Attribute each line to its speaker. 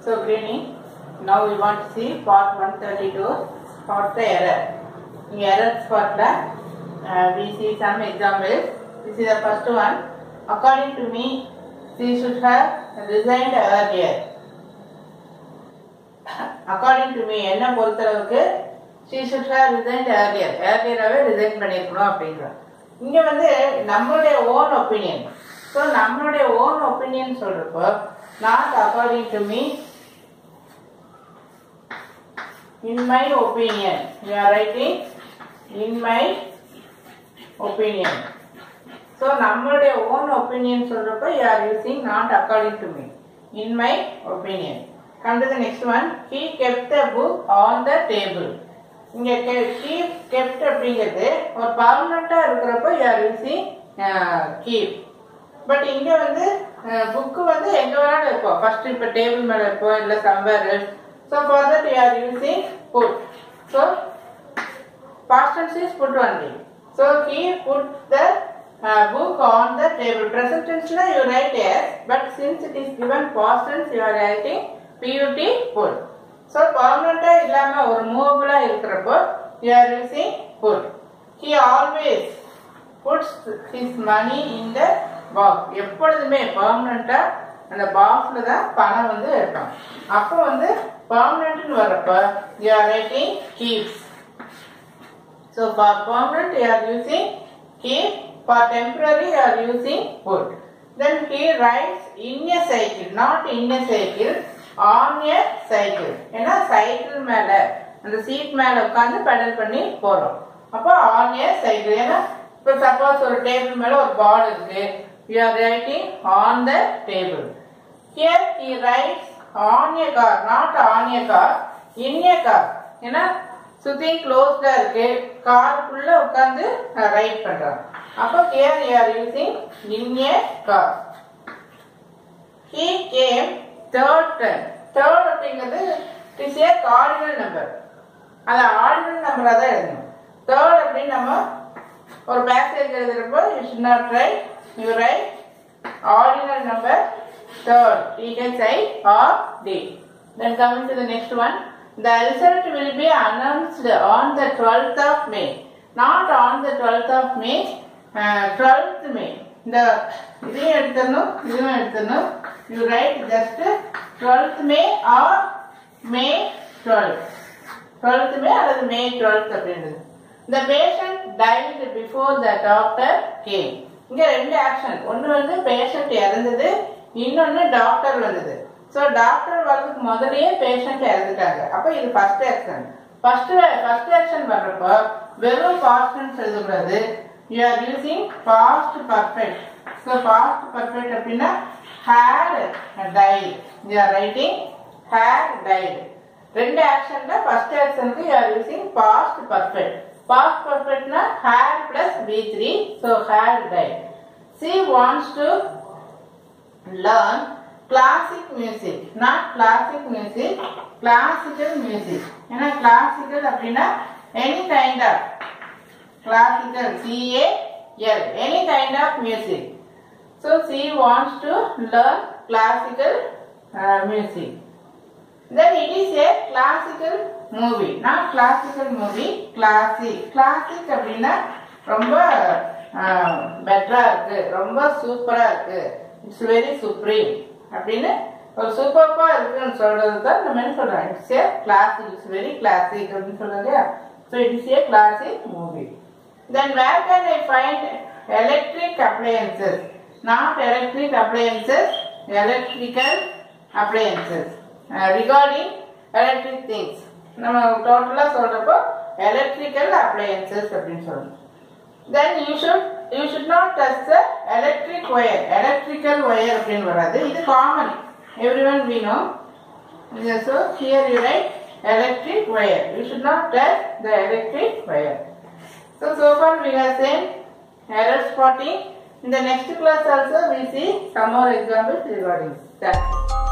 Speaker 1: So greening. Now we want to see part 132, part the error. In errors part we see some examples. This is the first one. According to me, she should have resigned earlier. According to me, என்ன பொறுத்தளவுக்கு she should have resigned earlier. Earlier resign பண்ணிருக்கணும் அப்படிங்கறோம். இங்க வந்து நம்மளுடைய own opinion. So நம்மளுடைய own opinion சொல்றப்போ not according to me, in my opinion. You are writing in my opinion. So நம்மளுடைய own opinion சொல்றப்போ you are using not according to me. In my opinion. Come to the next one. He kept the book on the table. இங்க keep kept அப்படிங்கிறது ஒரு பர்மனண்டா இருக்கிறப்போ you are using keep. But இங்க வந்து book வந்து எங்க வேணாலும் இருக்கும். ஃபர்ஸ்ட் இப்ப டேபிள் மேல இருக்கும் இல்ல somewhere else. So for that you are using put. So past tense is put only. So he put the book on the table. Present tense na you write yes, but since it is given past tense you are writing put put. So permanent illama or movable irukkrappo you are using put. He always puts his money in the box. எப்பொழுதுமே permanent அந்த பாக்ஸ்ல தான் பணம் வந்து இருக்கும். அப்போ வந்து permanent னு வரப்ப you are writing keeps. So for permanent you are using keep, for temporary you are using put. Then he rides in a cycle, not in a cycle, on a cycle. ஏன்னா cycle மேல அந்த seat மேல உட்கார்ந்து pedal பண்ணி போறோம். அப்போ on a cycle. ஏன்னா இப்ப சப்போஸ் ஒரு டேபிள் மேல ஒரு பால் இருக்கு, you are writing on the table. Here he rides on a car, not on a car, in a car. ஏன்னா சுத்தி க்ளோஸ்டா இருக்கு, காருக்குள்ள உட்கார்ந்து ரைட் பண்றான். அப்போ here you are using in a car. He came third turn. Third அப்படிங்கிறது is a cardinal number. அது ordinal நம்பரா தான் எழுதணும். Third அப்படின்னு நம்ம ஒரு பேசேஜ் எழுதுறப்போ you should not write, you write ordinal number third, THIRD. Then coming to the next one, the result will be announced on the 12th of May, not on the 12th of May, 12th May. இந்த இதையும் எடுத்துடணும், you write just 12th May or May 12th. 12th May அல்லது May 12th அப்படின்றது. The patient died before the doctor came. இங்க ரெண்டு action, ஒன்னு வந்து patient இறந்தது, இன்னொன்னு டாக்டர் வந்தது. சோ டாக்டர் வரதுக்கு முதல்லயே பேஷண்ட் இறந்துட்டாங்க. அப்ப இது ஃபர்ஸ்ட் ஆக்ஷன். ஃபர்ஸ்ட் ஆக்ஷன் பண்றப்ப வெறும் பாஸ்ட் டென்ஸ் எழுதக்கூடாது. You are using past perfect. So past perfect அப்படின்னா had died. You are writing had died. ரெண்டு ஆக்ஷன்ல ஃபர்ஸ்ட் ஆக்ஷனுக்கு you are using past perfect. Past perfect na had plus V3, so had died. She wants to learn classic music, not classic music, classical music. ஏன்னா classical அப்படின்னா any kind of classical, CAL, any kind of music. So she wants to learn classical music. Then it is a classical movie, not classical movie, classic. Classic அப்படின்னா ரொம்ப பெட்டரா இருக்கு, ரொம்ப சூப்பரா இருக்கு, it's very supreme அப்படின்னு ஒரு சூப்பர்பா இருக்குன்னு சொல்றது தான் நம்ம என்ன சொல்றோம், it's a classic, it's very classic அப்படின்னு சொல்றாங்க. So it's a classic movie. Then where can I find electric appliances, not electric appliances, electrical appliances. Regarding electric things, நம்ம டோட்டலா சொல்றப்போ electrical appliances அப்படின்னு சொல்லணும். Then you should not touch the electric wire. Electrical wire அப்படின்னு வராது, இது common, everyone we know. So here you write electric wire. You should not touch the electric wire. So far we have seen error spotting. In the next class also we see some more examples regarding that.